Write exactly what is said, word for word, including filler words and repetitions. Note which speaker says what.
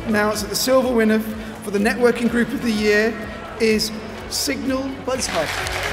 Speaker 1: announce that the silver winner for the Networking Group of the Year is Signal Buzz Hub.